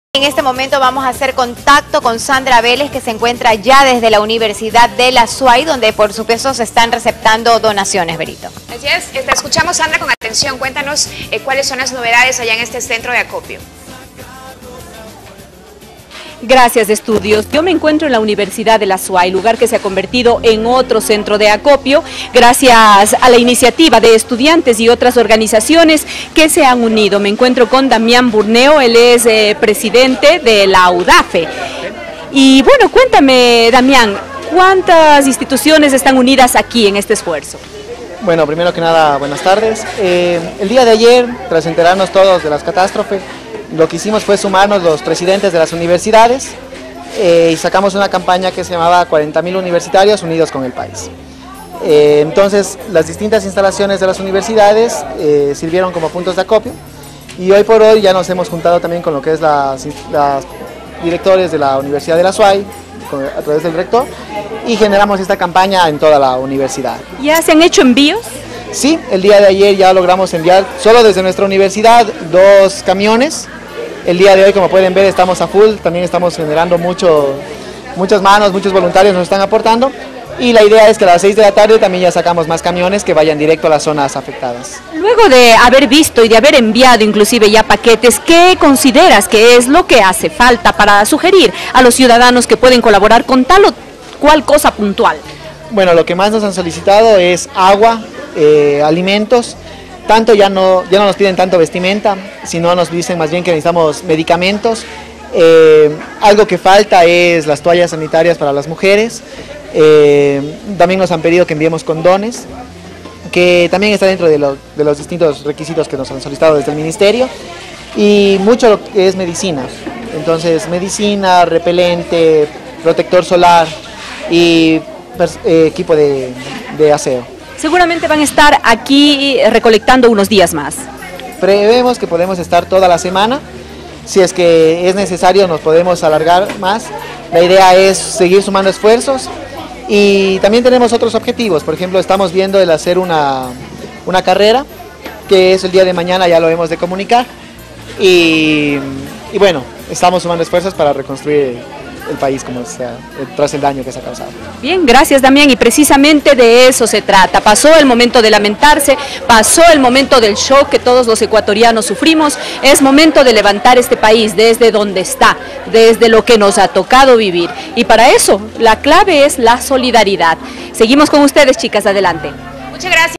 En este momento vamos a hacer contacto con Sandra Vélez, que se encuentra ya desde la Universidad de la SUAY, donde por supuesto se están receptando donaciones, Berito. Así es, te escuchamos, Sandra, con atención. Cuéntanos cuáles son las novedades allá en este centro de acopio. Gracias, Estudios. Yo me encuentro en la Universidad de la SUAY, lugar que se ha convertido en otro centro de acopio, gracias a la iniciativa de estudiantes y otras organizaciones que se han unido. Me encuentro con Damián Burneo, él es presidente de la UDAFE. Y bueno, cuéntame, Damián, ¿cuántas instituciones están unidas aquí en este esfuerzo? Bueno, primero que nada, buenas tardes. El día de ayer, tras enterarnos todos de las catástrofes, lo que hicimos fue sumarnos los presidentes de las universidades y sacamos una campaña que se llamaba 40.000 universitarios unidos con el país. Entonces, las distintas instalaciones de las universidades sirvieron como puntos de acopio y hoy por hoy ya nos hemos juntado también con lo que es las directores de la Universidad de la SUAY, a través del rector, y generamos esta campaña en toda la universidad. ¿Ya se han hecho envíos? Sí, el día de ayer ya logramos enviar solo desde nuestra universidad 2 camiones. El día de hoy, como pueden ver, estamos a full, también estamos generando muchas manos, muchos voluntarios nos están aportando. Y la idea es que a las 6 de la tarde también ya sacamos más camiones que vayan directo a las zonas afectadas. Luego de haber visto y de haber enviado inclusive ya paquetes, ¿qué consideras que es lo que hace falta para sugerir a los ciudadanos que pueden colaborar con tal o cual cosa puntual? Bueno, lo que más nos han solicitado es agua, alimentos. Tanto ya no nos piden tanto vestimenta, sino nos dicen más bien que necesitamos medicamentos. Algo que falta es las toallas sanitarias para las mujeres. También nos han pedido que enviemos condones, que también está dentro de los distintos requisitos que nos han solicitado desde el ministerio. Y mucho lo que es medicina. Entonces, medicina, repelente, protector solar y equipo de aseo. Seguramente van a estar aquí recolectando unos días más. Prevemos que podemos estar toda la semana. Si es que es necesario, nos podemos alargar más. La idea es seguir sumando esfuerzos y también tenemos otros objetivos. Por ejemplo, estamos viendo el hacer una carrera, que es el día de mañana, ya lo hemos de comunicar. Y bueno, estamos sumando esfuerzos para reconstruir el país como sea, tras el daño que se ha causado. Bien, gracias, Damián, y precisamente de eso se trata. Pasó el momento de lamentarse, pasó el momento del shock que todos los ecuatorianos sufrimos. Es momento de levantar este país desde donde está, desde lo que nos ha tocado vivir. Y para eso, la clave es la solidaridad. Seguimos con ustedes, chicas, adelante. Muchas gracias.